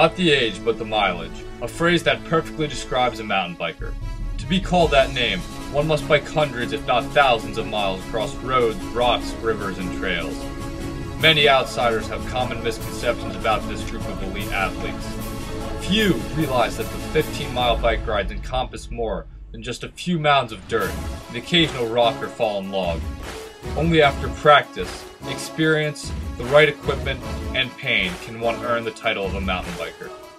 Not the age, but the mileage. A phrase that perfectly describes a mountain biker. To be called that name, one must bike hundreds if not thousands of miles across roads, rocks, rivers, and trails. Many outsiders have common misconceptions about this group of elite athletes. Few realize that the 15-mile bike rides encompass more than just a few mounds of dirt, an occasional rock or fallen log. Only after practice, experience, the right equipment, and pain can one earn the title of a mountain biker.